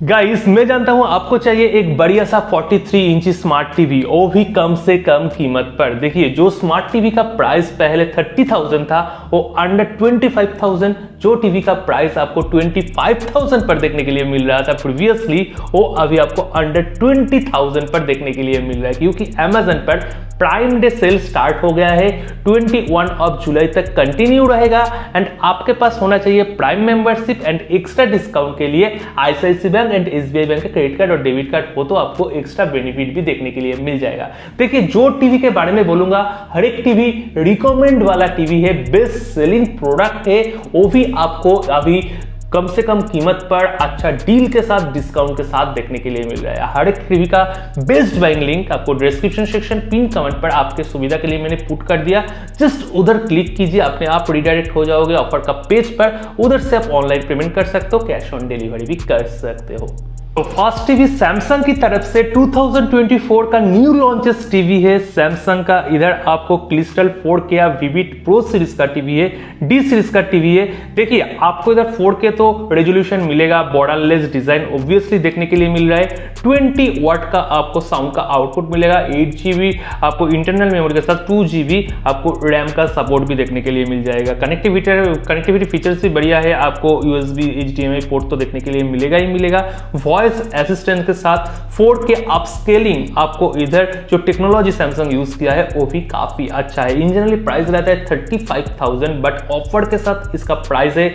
Guys मैं जानता हूं आपको चाहिए एक बढ़िया सा 43 इंची स्मार्ट टीवी, वो भी कम से कम कीमत पर। देखिए जो स्मार्ट टीवी का प्राइस पहले 30,000 था वो अंडर 25,000, जो टीवी का प्राइस आपको 25,000 पर देखने के लिए मिल रहा था प्रीवियसली, वो अभी आपको अंडर 20,000 पर देखने के लिए मिल रहा है, क्योंकि अमेजन पर प्राइम डे सेल स्टार्ट हो गया है। 21 जुलाई तक कंटिन्यू रहेगा एंड आपके पास होना चाहिए prime membership and extra discount के लिए ICICI bank and SBI bank का क्रेडिट कार्ड और डेबिट कार्ड हो तो आपको एक्स्ट्रा बेनिफिट भी देखने के लिए मिल जाएगा। देखिए जो टीवी के बारे में बोलूंगा, हर एक टीवी रिकमेंड वाला टीवी है, बेस्ट सेलिंग प्रोडक्ट है, वो भी आपको अभी कम से कम कीमत पर अच्छा डील के साथ, डिस्काउंट के साथ देखने के लिए मिल रहा है। हर एक टीवी का बेस्ट बाइंग लिंक आपको डिस्क्रिप्शन सेक्शन पिन कमेंट पर आपके सुविधा के लिए मैंने पुट कर दिया। जस्ट उधर क्लिक कीजिए, अपने आप रिडायरेक्ट हो जाओगे ऑफर का पेज पर। उधर से आप ऑनलाइन पेमेंट कर सकते हो, कैश ऑन डिलीवरी भी कर सकते हो। तो फर्स्ट टीवी सैमसंग की तरफ से 2024 का न्यू लॉन्चेस टीवी है सैमसंग का। इधर आपको क्रिस्टल 4K या विविड प्रो सीरीज का टीवी है, डी सीरीज का टीवी है। देखिए आपको इधर 4K तो रेजोल्यूशन मिलेगा, बॉर्डरलेस डिजाइन ऑब्वियसली देखने के लिए मिल रहा है। 20 वाट का आपको साउंड का आउटपुट मिलेगा, 8 GB आपको इंटरनल मेमोरी के साथ 2 GB आपको रैम का सपोर्ट भी देखने के लिए मिल जाएगा। कनेक्टिविटी फीचर्स भी बढ़िया है, आपको USB HDMI पोर्ट तो देखने के लिए मिलेगा ही मिलेगा। वॉइस असिस्टेंट के साथ 4K अपस्केलिंग आपको इधर जो टेक्नोलॉजी सैमसंग यूज किया है वो भी काफी अच्छा है। इन जनरली प्राइस रहता है 35,000, बट ऑफर के साथ इसका प्राइस है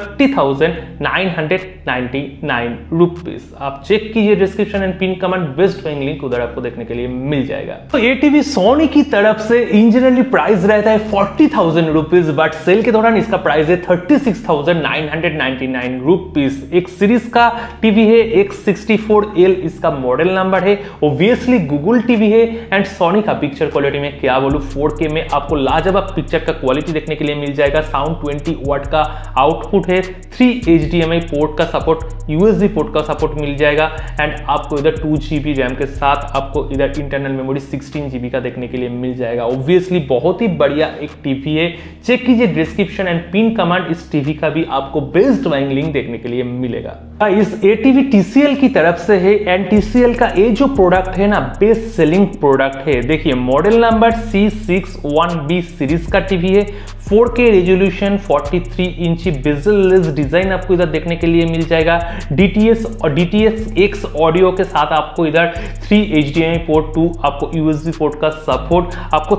30,999 रुपीज। आप चेक कीजिए description and pin comment, best buying link उधर आपको देखने के लिए मिल जाएगा। तो ये टीवी सोनी की तरफ से इन जनरली प्राइस रहता है 40,000 रुपीज, बट सेल के दौरान इसका प्राइस है 36,999 रुपीज। एक सीरीज का टीवी है, एक 64L इसका मॉडल नंबर है, ऑब्वियसली गूगल टीवी है एंड सोनी का पिक्चर क्वालिटी में क्या बोलूं, 4K में आपको लाजवाब पिक्चर का क्वालिटी देखने के लिए मिल जाएगा। साउंड 20 वाट का आउटपुट है, 3 HDMI पोर्ट का सपोर्ट, USB पोर्ट का सपोर्ट मिल जाएगा एंड आपको इधर 2 GB रैम के साथ आपको इधर इंटरनल मेमोरी 16 GB का देखने के लिए मिल जाएगा। ऑब्वियसली बहुत ही बढ़िया एक टीवी है, चेक कीजिए डिस्क्रिप्शन एंड पिन कमेंट, इस टीवी का भी आपको बेस्ट बाइंग लिंक देखने के लिए मिलेगा। इस ATV TCL की तरफ से है एंड TCL का ये जो प्रोडक्ट है ना, बेस्ट सेलिंग प्रोडक्ट है। देखिए मॉडल नंबर C61B सीरीज का टीवी है, 4K रेजोल्यूशन, 43 इंची बेजल-लेस डिजाइन आपको इधर देखने के लिए मिल जाएगा। DTS और DTS:X ऑडियो के साथ आपको इधर 3 HDMI पोर्ट, 2 आपको USB पोर्ट का सपोर्ट, आपको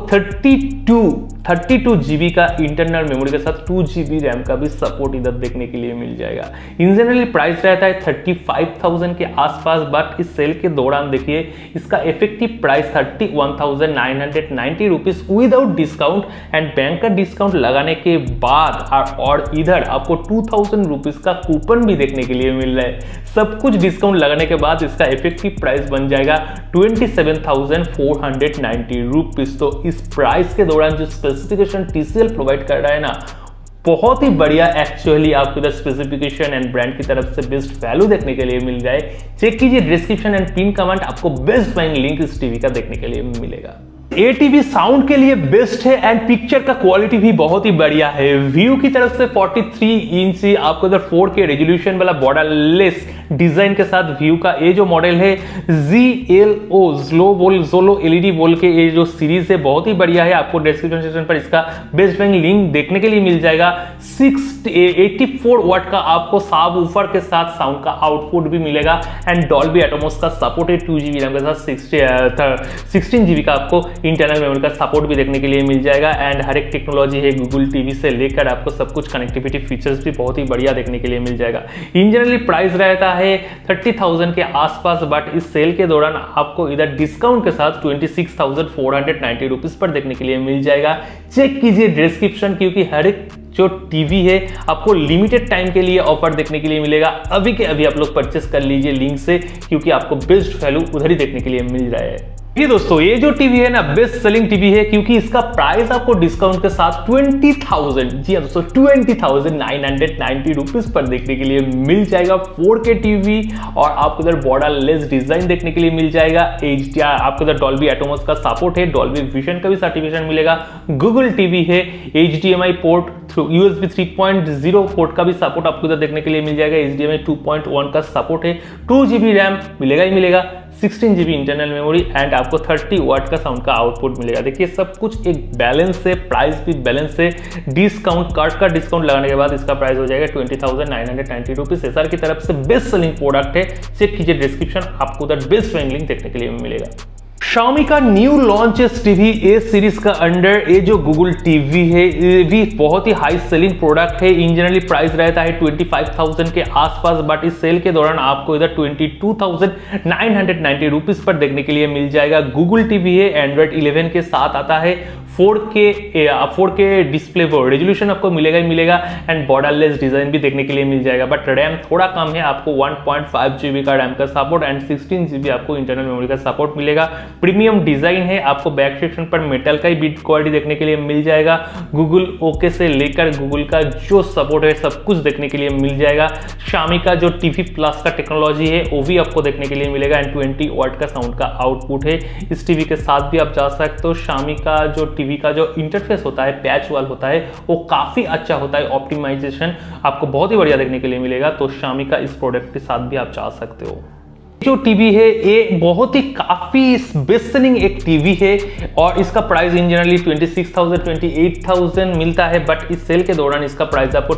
32 GB का इंटरनल मेमोरी के साथ 2 GB रैम का भी सपोर्ट इधर देखने के लिए मिल जाएगा। इन जनरली प्राइस रहता है 35,000 के आसपास, बट इस सेल के दौरान देखिए इसका effective price 31,990 rupees without discount and bank का डिस्काउंट लगाने के बाद, और इधर आपको 2,000 रुपीज का कूपन भी देखने के लिए मिल रहा है। सब कुछ डिस्काउंट लगाने के बाद इसका इफेक्टिव प्राइस बन जाएगा 27,490 रुपीज। तो इस प्राइस के दौरान जो स्पेसिफिकेशन TCL प्रोवाइड कर रहा है ना, बहुत ही बढ़िया एक्चुअली आपको इधर स्पेसिफिकेशन एंड ब्रांड की तरफ से बेस्ट वैल्यू देखने के लिए मिल जाए। चेक कीजिए डिस्क्रिप्शन एंड पिन कमेंट, आपको बेस्ट बाइंग लिंक इस टीवी का देखने के लिए मिलेगा। ये टीवी साउंड के लिए बेस्ट है एंड पिक्चर का क्वालिटी भी बहुत ही बढ़िया है। व्यू की तरफ से 43 इंच आपको इधर 4K रेजोल्यूशन वाला बॉर्डरलेस डिजाइन के साथ व्यू का ये जो मॉडल है ZLO LED बोल के ये जो सीरीज है बहुत ही बढ़िया है। आपको डिस्क्रिप्शन सेक्शन पर इसका बेस्ट बाइंग लिंक देखने के लिए मिल जाएगा। 84 वाट का आपको साब वूफर के साथ साउंड का आउटपुट भी मिलेगा एंड डॉल्बी एटमॉस का सपोर्ट है, 2 GB रैम के साथ 16 GB का आपको इंटरनल मेमोरी का सपोर्ट भी देखने के लिए मिल जाएगा एंड हर एक टेक्नोलॉजी है गूगल टीवी से लेकर आपको सब कुछ, कनेक्टिविटी फीचर्स भी बहुत ही बढ़िया देखने के लिए मिल जाएगा। इन जनरली प्राइस रहता है 30,000 के आसपास, बट इस सेल के दौरान आपको इधर डिस्काउंट के साथ 26,490 रुपीज पर देखने के लिए मिल जाएगा। चेक कीजिए डिस्क्रिप्शन, क्योंकि हर एक जो टीवी है आपको लिमिटेड टाइम के लिए ऑफर देखने के लिए मिलेगा। अभी के अभी आप लोग परचेस कर लीजिए लिंक से, क्योंकि आपको बेस्ट वैल्यू उधर ही देखने के लिए मिल रहा है। ये दोस्तों ये जो टीवी है ना बेस्ट सेलिंग टीवी है क्योंकि इसका प्राइस आपको डिस्काउंट के साथ 20,000, जी हाँ दोस्तों 20,990 रुपीज पर देखने के लिए मिल जाएगा 4K टीवी। और आपको इधर बॉर्डरलेस डिजाइन देखने के लिए मिल जाएगा। HDR आपको इधर डॉल्बी एटमॉस का सपोर्ट है, डॉल्बी विजन का भी सर्टिफिकेशन मिलेगा। गूगल टीवी है, HDMI port through USB 3.0 port का भी सपोर्ट आपको इधर देखने के लिए मिल जाएगा। HDMI 2.1 का सपोर्ट है, 2GB रैम मिलेगा ही मिलेगा, 16GB इंटरनल मेमोरी एंड आपको 30 वाट का साउंड का आउटपुट मिलेगा। देखिए सब कुछ एक बैलेंस से, प्राइस भी बैलेंस से, डिस्काउंट कार्ड का डिस्काउंट लगाने के बाद इसका प्राइस हो जाएगा 20,990 रुपीज। एसआर की तरफ से बेस्ट सेलिंग प्रोडक्ट है, चेक कीजिए डिस्क्रिप्शन, आपको उधर बेस्ट लिंक देखने के लिए मिलेगा। Xiaomi का new launch TV A series का अंडर ये जो गूगल टीवी है ये भी बहुत ही हाई सेलिंग प्रोडक्ट है। इन जनरली प्राइस रहता है 25,000 के आसपास, बट इस सेल के दौरान आपको इधर 22,990 रुपीज पर देखने के लिए मिल जाएगा। गूगल टीवी है, एंड्रॉइड 11 के साथ आता है, 4K डिस्प्ले बोर्ड रेजोल्यूशन आपको मिलेगा ही मिलेगा एंड बॉर्डरलेस डिजाइन भी देखने के लिए मिल जाएगा। बट रैम थोड़ा कम है, आपको 1.5GB का रैम का सपोर्ट एंड 16GB आपको इंटरनल मेमोरी का सपोर्ट मिलेगा। प्रीमियम डिजाइन है, आपको बैक सेक्शन पर मेटल का ही बिल्ड क्वालिटी देखने के लिए मिल जाएगा। गूगल ओके से लेकर गूगल का जो सपोर्ट है सब कुछ देखने के लिए मिल जाएगा। Xiaomi का जो TV प्लस का टेक्नोलॉजी है वो भी आपको देखने के लिए मिलेगा एंड 20 वाट का साउंड का आउटपुट है। इस टीवी के साथ भी आप जा सकते हो। Xiaomi का जो टीवी का जो इंटरफेस होता है, पैच वाल होता है, वो काफी अच्छा होता है, ऑप्टिमाइजेशन आपको बहुत ही बढ़िया देखने के लिए मिलेगा। तो Xiaomi का इस प्रोडक्ट के साथ भी आप जा सकते हो। जो टीवी है ये बहुत ही काफी बेस्ट सेलिंग एक टीवी है और इसका प्राइस इन जनरली 26,000 28,000 मिलता है, बट इस सेल के दौरान इसका प्राइस आपको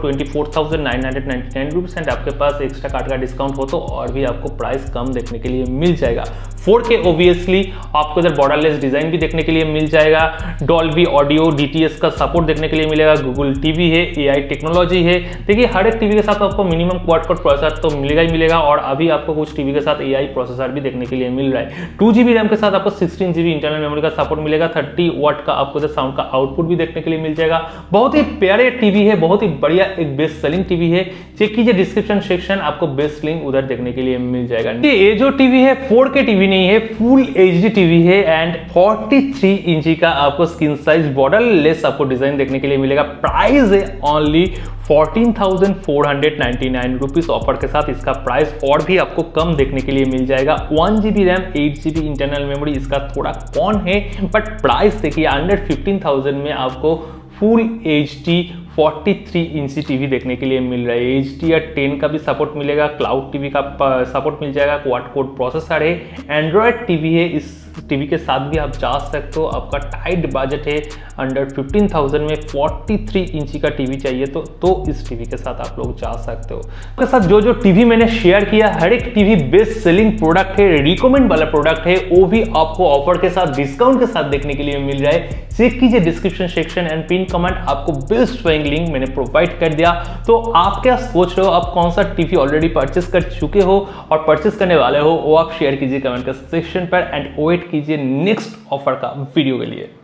24,999 रुपीज एंड आपके पास एक्स्ट्रा कार्ड का डिस्काउंट हो तो और भी आपको प्राइस कम देखने के लिए मिल जाएगा। 4K ऑब्वियसली आपको इधर बॉर्डरलेस डिजाइन भी देखने के लिए मिल जाएगा। डॉल्बी ऑडियो DTS का सपोर्ट देखने के लिए मिलेगा। गूगल टीवी है, AI टेक्नोलॉजी है। देखिए हर एक टीवी के साथ आपको मिनिमम क्वाड कोर प्रोसेसर तो मिलेगा ही मिलेगा और अभी आपको कुछ टीवी के साथ AI प्रोसेसर भी देखने के लिए मिल रहा है। 2GB रैम के साथ आपको 16GB इंटरनल मेमोरी का सपोर्ट मिलेगा। 30 वाट का आपको इधर साउंड का आउटपुट भी देखने के लिए मिल जाएगा। बहुत ही प्यारे टीवी है, बहुत ही बढ़िया एक बेस्ट सेलिंग टीवी है। चेक कीजिए डिस्क्रिप्शन सेक्शन, आपको बेस्ट लिंक उधर देखने के लिए मिल जाएगा। ये जो टीवी है 4K टीवी नहीं है, फुल HD टीवी है एंड 43 इंची का आपको स्क्रीन साइज बॉर्डरलेस आपको डिजाइन देखने के लिए मिलेगा। प्राइस है ओनली 14,499 रुपीज। ऑफर के साथ इसका प्राइस और भी आपको कम देखने के लिए मिल जाएगा। 1GB RAM 8GB internal memory इसका थोड़ा कौन है, बट प्राइस देखिए अंडर 15,000 में आपको फुल HD 43 इंची टीवी देखने के लिए मिल रहा है। HDR10 का भी सपोर्ट मिलेगा, क्लाउड टीवी का सपोर्ट मिल जाएगा, क्वाड कोर प्रोसेसर है, एंड्रॉयड टीवी है। इस टीवी के साथ भी आप जा सकते हो। आपका टाइट बजट है, अंडर 15,000 में 43 इंची का टीवी चाहिए तो इस टीवी के साथ आप लोग जा सकते हो। आपके साथ जो टीवी मैंने शेयर किया हर एक टीवी बेस्ट सेलिंग प्रोडक्ट है, रिकमेंड वाला प्रोडक्ट है, वो भी आपको ऑफर के साथ डिस्काउंट के साथ देखने के लिए मिल रहा है। चेक कीजिए description section and pin comment, आपको बेस्ट लिंक मैंने प्रोवाइड कर दिया। तो आप क्या सोच रहे हो, आप कौन सा टीवी ऑलरेडी परचेस कर चुके हो और परचेस करने वाले हो, वो आप शेयर कीजिए कमेंट सेक्शन पर एंड वेट कीजिए नेक्स्ट ऑफर का वीडियो के लिए।